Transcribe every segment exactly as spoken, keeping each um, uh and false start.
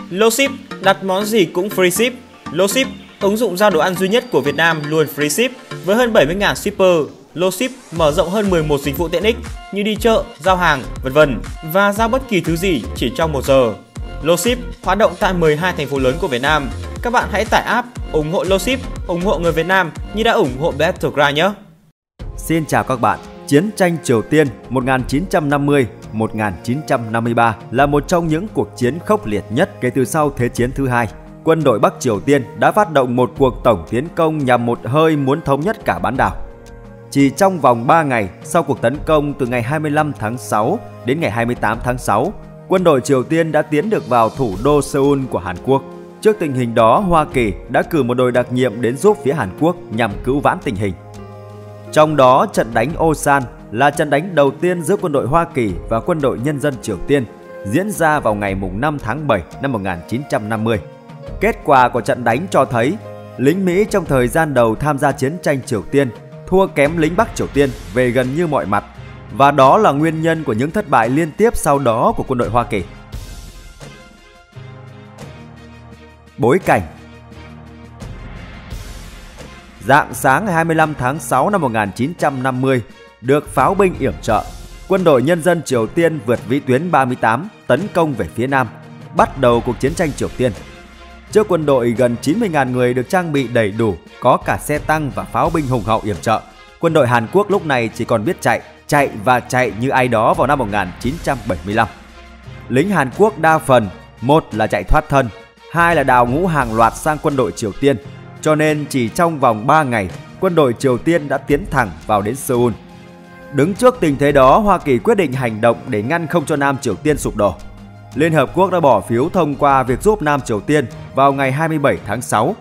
Loship, đặt món gì cũng free ship. Loship, ứng dụng giao đồ ăn duy nhất của Việt Nam luôn free ship. Với hơn bảy mươi nghìn shipper, Loship mở rộng hơn mười một dịch vụ tiện ích như đi chợ, giao hàng, vân vân và giao bất kỳ thứ gì chỉ trong một giờ. Loship hoạt động tại mười hai thành phố lớn của Việt Nam. Các bạn hãy tải app, ủng hộ Loship, ủng hộ người Việt Nam như đã ủng hộ Battleground nhé. Xin chào các bạn. Chiến tranh Triều Tiên một nghìn chín trăm năm mươi đến một nghìn chín trăm năm mươi ba là một trong những cuộc chiến khốc liệt nhất kể từ sau Thế chiến thứ hai. Quân đội Bắc Triều Tiên đã phát động một cuộc tổng tiến công nhằm một hơi muốn thống nhất cả bán đảo. Chỉ trong vòng ba ngày sau cuộc tấn công từ ngày hai mươi lăm tháng sáu đến ngày hai mươi tám tháng sáu, quân đội Triều Tiên đã tiến được vào thủ đô Seoul của Hàn Quốc. Trước tình hình đó, Hoa Kỳ đã cử một đội đặc nhiệm đến giúp phía Hàn Quốc nhằm cứu vãn tình hình. Trong đó, trận đánh Osan là trận đánh đầu tiên giữa quân đội Hoa Kỳ và quân đội nhân dân Triều Tiên, diễn ra vào ngày năm tháng bảy năm một nghìn chín trăm năm mươi. Kết quả của trận đánh cho thấy, lính Mỹ trong thời gian đầu tham gia chiến tranh Triều Tiên thua kém lính Bắc Triều Tiên về gần như mọi mặt, và đó là nguyên nhân của những thất bại liên tiếp sau đó của quân đội Hoa Kỳ. Bối cảnh. Rạng sáng ngày hai mươi lăm tháng sáu năm một nghìn chín trăm năm mươi, được pháo binh yểm trợ, quân đội nhân dân Triều Tiên vượt vĩ tuyến ba mươi tám tấn công về phía Nam, bắt đầu cuộc chiến tranh Triều Tiên. Trước quân đội gần chín mươi nghìn người được trang bị đầy đủ, có cả xe tăng và pháo binh hùng hậu yểm trợ, quân đội Hàn Quốc lúc này chỉ còn biết chạy, chạy và chạy như ai đó vào năm một nghìn chín trăm bảy mươi lăm. Lính Hàn Quốc đa phần, một là chạy thoát thân, hai là đào ngũ hàng loạt sang quân đội Triều Tiên, cho nên chỉ trong vòng ba ngày, quân đội Triều Tiên đã tiến thẳng vào đến Seoul. Đứng trước tình thế đó, Hoa Kỳ quyết định hành động để ngăn không cho Nam Triều Tiên sụp đổ. Liên Hợp Quốc đã bỏ phiếu thông qua việc giúp Nam Triều Tiên vào ngày hai mươi bảy tháng sáu.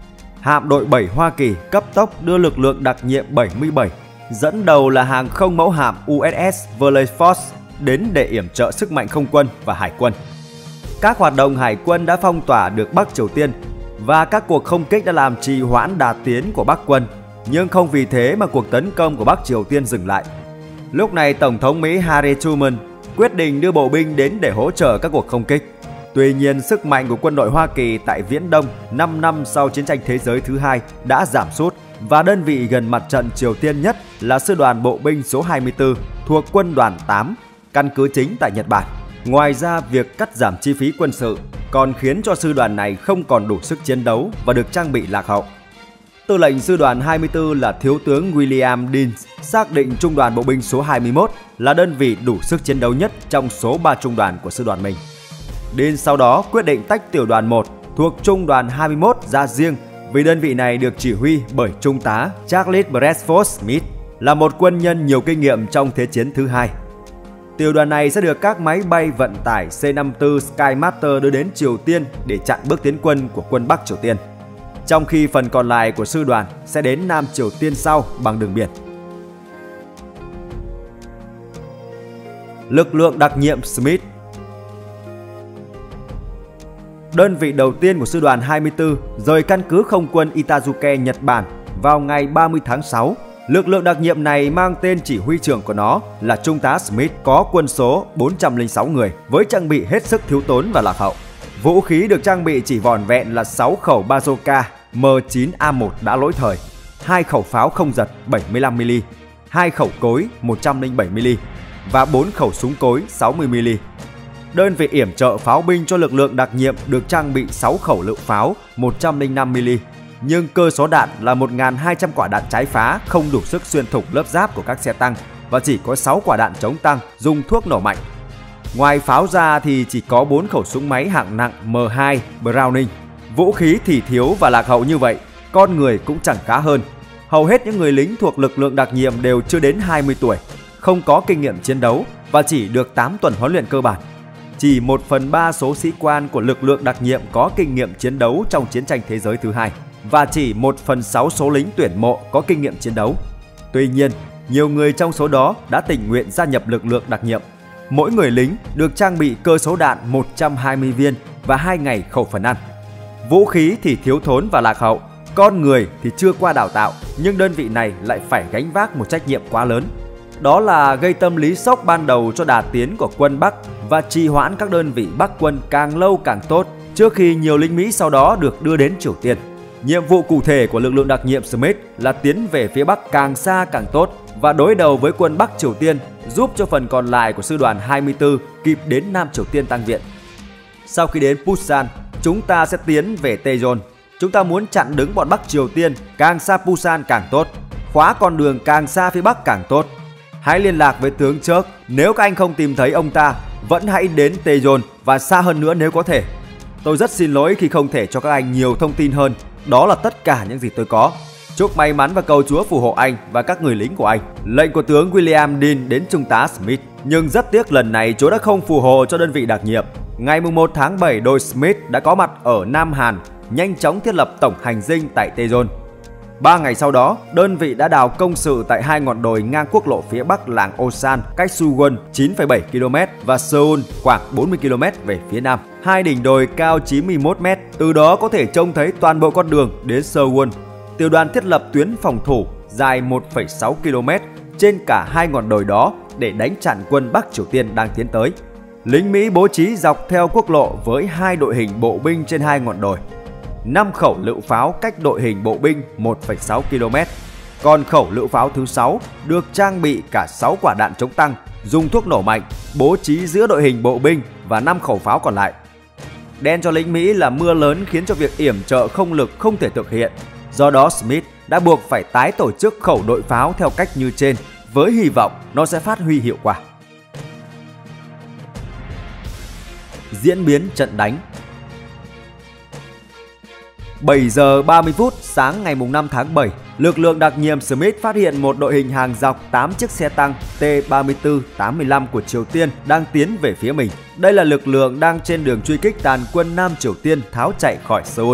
Hạm đội bảy Hoa Kỳ cấp tốc đưa lực lượng đặc nhiệm bảy mươi bảy, dẫn đầu là hàng không mẫu hạm u ét ét Valley-Forge đến để yểm trợ sức mạnh không quân và hải quân. Các hoạt động hải quân đã phong tỏa được Bắc Triều Tiên và các cuộc không kích đã làm trì hoãn đà tiến của Bắc quân, nhưng không vì thế mà cuộc tấn công của Bắc Triều Tiên dừng lại. Lúc này Tổng thống Mỹ Harry Truman quyết định đưa bộ binh đến để hỗ trợ các cuộc không kích. Tuy nhiên, sức mạnh của quân đội Hoa Kỳ tại Viễn Đông năm năm sau chiến tranh thế giới thứ hai đã giảm sút, và đơn vị gần mặt trận Triều Tiên nhất là Sư đoàn Bộ binh số hai mươi tư thuộc Quân đoàn tám, căn cứ chính tại Nhật Bản. Ngoài ra, việc cắt giảm chi phí quân sự còn khiến cho sư đoàn này không còn đủ sức chiến đấu và được trang bị lạc hậu. Tư lệnh sư đoàn hai mươi tư là Thiếu tướng William Dean xác định trung đoàn bộ binh số hai mươi mốt là đơn vị đủ sức chiến đấu nhất trong số ba trung đoàn của sư đoàn mình. Dean sau đó quyết định tách tiểu đoàn một thuộc trung đoàn hai mươi mốt ra riêng, vì đơn vị này được chỉ huy bởi Trung tá Charles Bradford Smith, là một quân nhân nhiều kinh nghiệm trong Thế chiến thứ hai. Tiểu đoàn này sẽ được các máy bay vận tải C năm mươi tư Skymaster đưa đến Triều Tiên để chặn bước tiến quân của quân Bắc Triều Tiên, trong khi phần còn lại của sư đoàn sẽ đến Nam Triều Tiên sau bằng đường biển. Lực lượng đặc nhiệm Smith. Đơn vị đầu tiên của sư đoàn hai mươi tư rời căn cứ không quân Itazuke, Nhật Bản vào ngày ba mươi tháng sáu. Lực lượng đặc nhiệm này mang tên chỉ huy trưởng của nó là Trung tá Smith, có quân số bốn trăm lẻ sáu người với trang bị hết sức thiếu tốn và lạc hậu. Vũ khí được trang bị chỉ vỏn vẹn là sáu khẩu bazooka M chín A một đã lỗi thời, hai khẩu pháo không giật bảy mươi lăm mi li, hai khẩu cối một trăm lẻ bảy mi li và bốn khẩu súng cối sáu mươi mi li. Đơn vị yểm trợ pháo binh cho lực lượng đặc nhiệm được trang bị sáu khẩu lựu pháo một trăm lẻ năm mi li, nhưng cơ số đạn là một nghìn hai trăm quả đạn trái phá không đủ sức xuyên thủng lớp giáp của các xe tăng, và chỉ có sáu quả đạn chống tăng dùng thuốc nổ mạnh. Ngoài pháo ra thì chỉ có bốn khẩu súng máy hạng nặng M hai Browning. Vũ khí thì thiếu và lạc hậu như vậy, con người cũng chẳng khá hơn. Hầu hết những người lính thuộc lực lượng đặc nhiệm đều chưa đến hai mươi tuổi, không có kinh nghiệm chiến đấu và chỉ được tám tuần huấn luyện cơ bản. Chỉ một phần ba số sĩ quan của lực lượng đặc nhiệm có kinh nghiệm chiến đấu trong chiến tranh thế giới thứ hai, và chỉ một phần sáu số lính tuyển mộ có kinh nghiệm chiến đấu. Tuy nhiên, nhiều người trong số đó đã tình nguyện gia nhập lực lượng đặc nhiệm. Mỗi người lính được trang bị cơ số đạn một trăm hai mươi viên và hai ngày khẩu phần ăn. Vũ khí thì thiếu thốn và lạc hậu, con người thì chưa qua đào tạo, nhưng đơn vị này lại phải gánh vác một trách nhiệm quá lớn. Đó là gây tâm lý sốc ban đầu cho đà tiến của quân Bắc và trì hoãn các đơn vị Bắc quân càng lâu càng tốt, trước khi nhiều lính Mỹ sau đó được đưa đến Triều Tiên. Nhiệm vụ cụ thể của lực lượng đặc nhiệm Smith là tiến về phía Bắc càng xa càng tốt và đối đầu với quân Bắc Triều Tiên, giúp cho phần còn lại của sư đoàn hai mươi tư kịp đến Nam Triều Tiên tăng viện. Sau khi đến Busan, chúng ta sẽ tiến về Daejeon. Chúng ta muốn chặn đứng bọn Bắc Triều Tiên, càng xa Busan càng tốt, khóa con đường càng xa phía Bắc càng tốt. Hãy liên lạc với tướng Church, nếu các anh không tìm thấy ông ta, vẫn hãy đến Daejeon và xa hơn nữa nếu có thể. Tôi rất xin lỗi khi không thể cho các anh nhiều thông tin hơn. Đó là tất cả những gì tôi có. Chúc may mắn và cầu Chúa phù hộ anh và các người lính của anh. Lệnh của tướng William Dean đến Trung tá Smith. Nhưng rất tiếc lần này Chúa đã không phù hộ cho đơn vị đặc nhiệm. Ngày mùng một tháng bảy, đôi Smith đã có mặt ở Nam Hàn, nhanh chóng thiết lập tổng hành dinh tại Daejeon. Ba ngày sau đó, đơn vị đã đào công sự tại hai ngọn đồi ngang quốc lộ phía bắc làng Osan, cách Suwon chín phẩy bảy ki lô mét và Seoul khoảng bốn mươi ki lô mét về phía nam. Hai đỉnh đồi cao chín mươi mốt mét, từ đó có thể trông thấy toàn bộ con đường đến Seoul. Tiểu đoàn thiết lập tuyến phòng thủ dài một phẩy sáu ki lô mét trên cả hai ngọn đồi đó để đánh chặn quân Bắc Triều Tiên đang tiến tới. Lính Mỹ bố trí dọc theo quốc lộ với hai đội hình bộ binh trên hai ngọn đồi. năm khẩu lựu pháo cách đội hình bộ binh một phẩy sáu ki lô mét. Còn khẩu lựu pháo thứ sáu được trang bị cả sáu quả đạn chống tăng, dùng thuốc nổ mạnh, bố trí giữa đội hình bộ binh và năm khẩu pháo còn lại. Đen cho lính Mỹ là mưa lớn khiến cho việc yểm trợ không lực không thể thực hiện. Do đó Smith đã buộc phải tái tổ chức khẩu đội pháo theo cách như trên, với hy vọng nó sẽ phát huy hiệu quả. Diễn biến trận đánh. bảy giờ ba mươi phút sáng ngày năm tháng bảy, lực lượng đặc nhiệm Smith phát hiện một đội hình hàng dọc tám chiếc xe tăng T ba mươi tư tám mươi lăm của Triều Tiên đang tiến về phía mình. Đây là lực lượng đang trên đường truy kích tàn quân Nam Triều Tiên tháo chạy khỏi Seoul.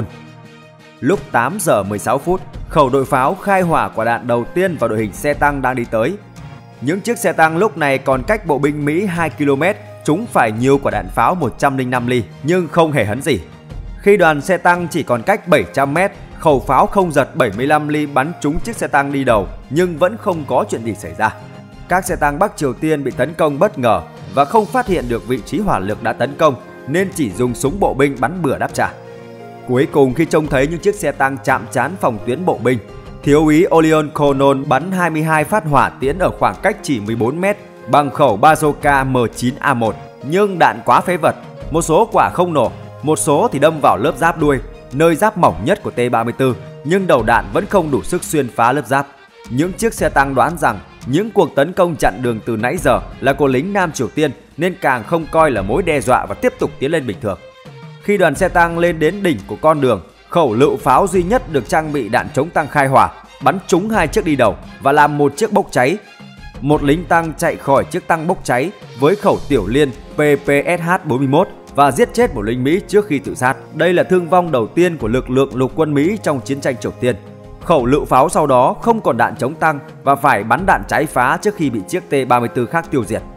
Lúc tám giờ mười sáu phút, khẩu đội pháo khai hỏa quả đạn đầu tiên vào đội hình xe tăng đang đi tới. Những chiếc xe tăng lúc này còn cách bộ binh Mỹ hai ki lô mét, chúng phải nhiều quả đạn pháo một trăm lẻ năm ly nhưng không hề hấn gì. Khi đoàn xe tăng chỉ còn cách bảy trăm mét, khẩu pháo không giật bảy mươi lăm ly bắn trúng chiếc xe tăng đi đầu nhưng vẫn không có chuyện gì xảy ra. Các xe tăng Bắc Triều Tiên bị tấn công bất ngờ và không phát hiện được vị trí hỏa lực đã tấn công nên chỉ dùng súng bộ binh bắn bừa đáp trả. Cuối cùng khi trông thấy những chiếc xe tăng chạm trán phòng tuyến bộ binh, thiếu úy Oleon Konon bắn hai mươi hai phát hỏa tiễn ở khoảng cách chỉ mười bốn mét bằng khẩu bazooka M chín A một, nhưng đạn quá phế vật, một số quả không nổ, một số thì đâm vào lớp giáp đuôi, nơi giáp mỏng nhất của T ba mươi tư, nhưng đầu đạn vẫn không đủ sức xuyên phá lớp giáp. Những chiếc xe tăng đoán rằng những cuộc tấn công chặn đường từ nãy giờ là của lính Nam Triều Tiên nên càng không coi là mối đe dọa và tiếp tục tiến lên bình thường. Khi đoàn xe tăng lên đến đỉnh của con đường, khẩu lựu pháo duy nhất được trang bị đạn chống tăng khai hỏa bắn trúng hai chiếc đi đầu và làm một chiếc bốc cháy. Một lính tăng chạy khỏi chiếc tăng bốc cháy với khẩu tiểu liên P P S H bốn mươi mốt và giết chết một lính Mỹ trước khi tự sát. Đây là thương vong đầu tiên của lực lượng lục quân Mỹ trong chiến tranh Triều Tiên. Khẩu lựu pháo sau đó không còn đạn chống tăng và phải bắn đạn trái phá trước khi bị chiếc T ba mươi tư khác tiêu diệt.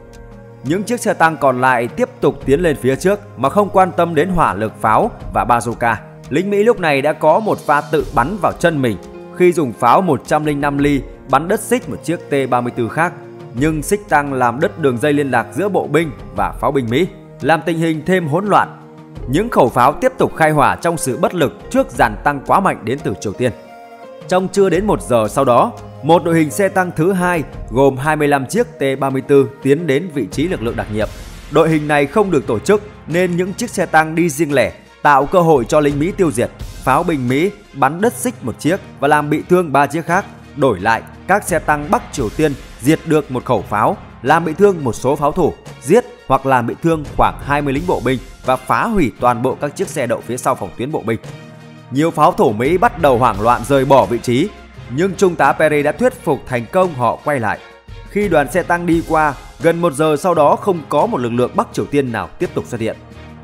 Những chiếc xe tăng còn lại tiếp tục tiến lên phía trước mà không quan tâm đến hỏa lực pháo và bazooka. Lính Mỹ lúc này đã có một pha tự bắn vào chân mình khi dùng pháo một trăm lẻ năm ly bắn đứt xích một chiếc T ba mươi tư khác, nhưng xích tăng làm đứt đường dây liên lạc giữa bộ binh và pháo binh Mỹ, làm tình hình thêm hỗn loạn. Những khẩu pháo tiếp tục khai hỏa trong sự bất lực trước dàn tăng quá mạnh đến từ Triều Tiên. Trong chưa đến một giờ sau đó, một đội hình xe tăng thứ hai gồm hai mươi lăm chiếc T ba mươi tư tiến đến vị trí lực lượng đặc nhiệm. Đội hình này không được tổ chức nên những chiếc xe tăng đi riêng lẻ tạo cơ hội cho lính Mỹ tiêu diệt. Pháo binh Mỹ bắn đứt xích một chiếc và làm bị thương ba chiếc khác. Đổi lại, các xe tăng Bắc Triều Tiên diệt được một khẩu pháo, làm bị thương một số pháo thủ, giết hoặc làm bị thương khoảng hai mươi lính bộ binh và phá hủy toàn bộ các chiếc xe đậu phía sau phòng tuyến bộ binh. Nhiều pháo thủ Mỹ bắt đầu hoảng loạn rời bỏ vị trí, nhưng Trung tá Perry đã thuyết phục thành công họ quay lại. Khi đoàn xe tăng đi qua, gần một giờ sau đó không có một lực lượng Bắc Triều Tiên nào tiếp tục xuất hiện.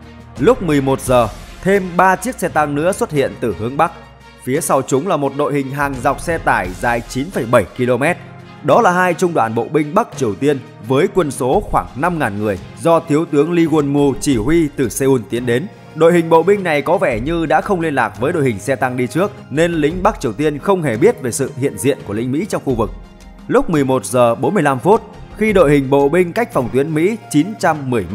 Lúc mười một giờ, thêm ba chiếc xe tăng nữa xuất hiện từ hướng Bắc. Phía sau chúng là một đội hình hàng dọc xe tải dài chín phẩy bảy ki lô mét. Đó là hai trung đoàn bộ binh Bắc Triều Tiên với quân số khoảng năm nghìn người do Thiếu tướng Lee Won-mu chỉ huy từ Seoul tiến đến. Đội hình bộ binh này có vẻ như đã không liên lạc với đội hình xe tăng đi trước nên lính Bắc Triều Tiên không hề biết về sự hiện diện của lính Mỹ trong khu vực. Lúc mười một giờ bốn mươi lăm phút, khi đội hình bộ binh cách phòng tuyến Mỹ chín trăm mười mét,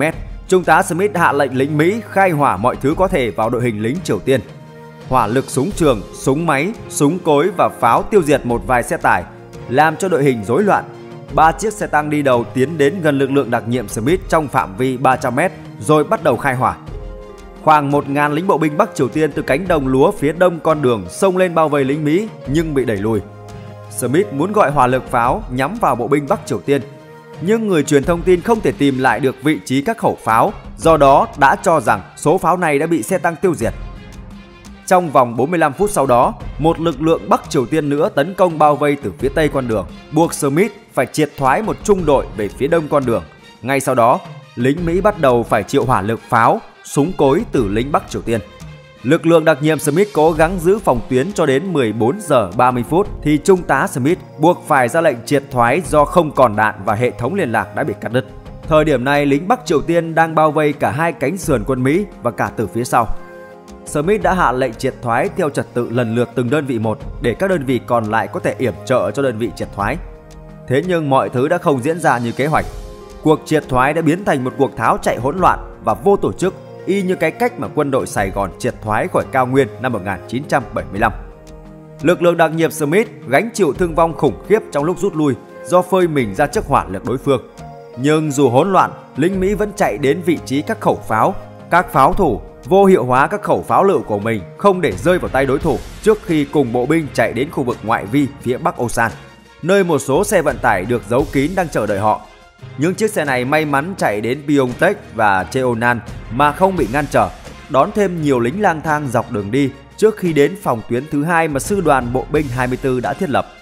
Trung tá Smith hạ lệnh lính Mỹ khai hỏa mọi thứ có thể vào đội hình lính Triều Tiên. Hỏa lực súng trường, súng máy, súng cối và pháo tiêu diệt một vài xe tải, làm cho đội hình rối loạn. Ba chiếc xe tăng đi đầu tiến đến gần lực lượng đặc nhiệm Smith trong phạm vi ba trăm mét rồi bắt đầu khai hỏa. Khoảng một nghìn lính bộ binh Bắc Triều Tiên từ cánh đồng lúa phía đông con đường xông lên bao vây lính Mỹ nhưng bị đẩy lùi. Smith muốn gọi hỏa lực pháo nhắm vào bộ binh Bắc Triều Tiên, nhưng người truyền thông tin không thể tìm lại được vị trí các khẩu pháo, do đó đã cho rằng số pháo này đã bị xe tăng tiêu diệt. Trong vòng bốn mươi lăm phút sau đó, một lực lượng Bắc Triều Tiên nữa tấn công bao vây từ phía tây con đường, buộc Smith phải triệt thoái một trung đội về phía đông con đường. Ngay sau đó, lính Mỹ bắt đầu phải chịu hỏa lực pháo, súng cối từ lính Bắc Triều Tiên. Lực lượng đặc nhiệm Smith cố gắng giữ phòng tuyến cho đến mười bốn giờ ba mươi phút thì Trung tá Smith buộc phải ra lệnh triệt thoái do không còn đạn và hệ thống liên lạc đã bị cắt đứt. Thời điểm này, lính Bắc Triều Tiên đang bao vây cả hai cánh sườn quân Mỹ và cả từ phía sau. Smith đã hạ lệnh triệt thoái theo trật tự lần lượt từng đơn vị một để các đơn vị còn lại có thể yểm trợ cho đơn vị triệt thoái. Thế nhưng mọi thứ đã không diễn ra như kế hoạch. Cuộc triệt thoái đã biến thành một cuộc tháo chạy hỗn loạn và vô tổ chức, y như cái cách mà quân đội Sài Gòn triệt thoái khỏi cao nguyên năm một nghìn chín trăm bảy mươi lăm. Lực lượng đặc nhiệm Smith gánh chịu thương vong khủng khiếp trong lúc rút lui do phơi mình ra trước hỏa lực đối phương. Nhưng dù hỗn loạn, lính Mỹ vẫn chạy đến vị trí các khẩu pháo. Các pháo thủ vô hiệu hóa các khẩu pháo lựu của mình không để rơi vào tay đối thủ trước khi cùng bộ binh chạy đến khu vực ngoại vi phía bắc Osan, nơi một số xe vận tải được giấu kín đang chờ đợi họ. Những chiếc xe này may mắn chạy đến Pyeongtaek và Cheonan mà không bị ngăn trở, đón thêm nhiều lính lang thang dọc đường đi trước khi đến phòng tuyến thứ hai mà sư đoàn bộ binh hai mươi tư đã thiết lập.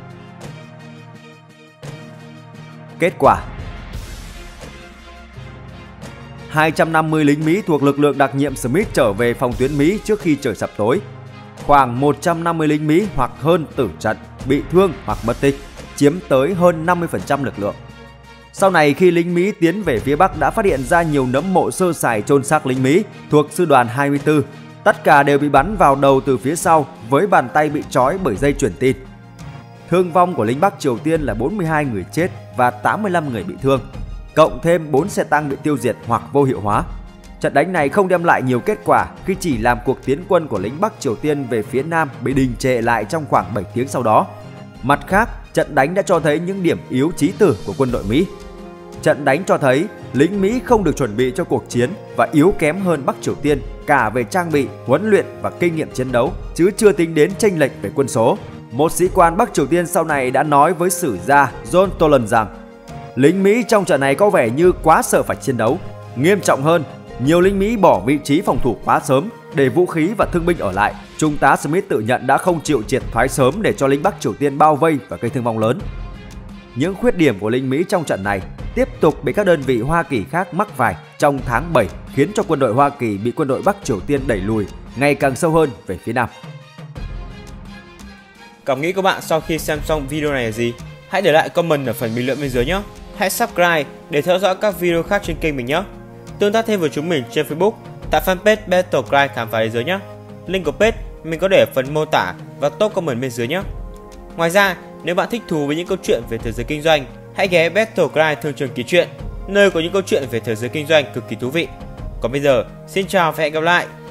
Kết quả: hai trăm năm mươi lính Mỹ thuộc lực lượng đặc nhiệm Smith trở về phòng tuyến Mỹ trước khi trời sập tối. Khoảng một trăm năm mươi lính Mỹ hoặc hơn tử trận, bị thương hoặc mất tích, chiếm tới hơn năm mươi phần trăm lực lượng. Sau này khi lính Mỹ tiến về phía Bắc đã phát hiện ra nhiều nấm mộ sơ sài chôn xác lính Mỹ thuộc sư đoàn hai mươi tư. Tất cả đều bị bắn vào đầu từ phía sau với bàn tay bị trói bởi dây truyền tin. Thương vong của lính Bắc Triều Tiên là bốn mươi hai người chết và tám mươi lăm người bị thương, cộng thêm bốn xe tăng bị tiêu diệt hoặc vô hiệu hóa. Trận đánh này không đem lại nhiều kết quả khi chỉ làm cuộc tiến quân của lính Bắc Triều Tiên về phía Nam bị đình trệ lại trong khoảng bảy tiếng sau đó. Mặt khác, trận đánh đã cho thấy những điểm yếu chí tử của quân đội Mỹ. Trận đánh cho thấy lính Mỹ không được chuẩn bị cho cuộc chiến và yếu kém hơn Bắc Triều Tiên cả về trang bị, huấn luyện và kinh nghiệm chiến đấu, chứ chưa tính đến chênh lệch về quân số. Một sĩ quan Bắc Triều Tiên sau này đã nói với sử gia John Toland rằng lính Mỹ trong trận này có vẻ như quá sợ phải chiến đấu. Nghiêm trọng hơn, nhiều lính Mỹ bỏ vị trí phòng thủ quá sớm để vũ khí và thương binh ở lại. Trung tá Smith tự nhận đã không chịu triệt thoái sớm để cho lính Bắc Triều Tiên bao vây và gây thương vong lớn. Những khuyết điểm của lính Mỹ trong trận này tiếp tục bị các đơn vị Hoa Kỳ khác mắc phải trong tháng bảy, khiến cho quân đội Hoa Kỳ bị quân đội Bắc Triều Tiên đẩy lùi ngày càng sâu hơn về phía Nam. Cảm nghĩ của bạn sau khi xem xong video này là gì? Hãy để lại comment ở phần bình luận bên dưới nhé. Hãy subscribe để theo dõi các video khác trên kênh mình nhé. Tương tác thêm với chúng mình trên Facebook tại fanpage Battlecry khám phá thế giới nhé. Link của page mình có để ở phần mô tả và top comment bên dưới nhé. Ngoài ra, nếu bạn thích thú với những câu chuyện về thế giới kinh doanh, hãy ghé Battlecry Thương trường ký chuyện, nơi có những câu chuyện về thế giới kinh doanh cực kỳ thú vị. Còn bây giờ, xin chào và hẹn gặp lại.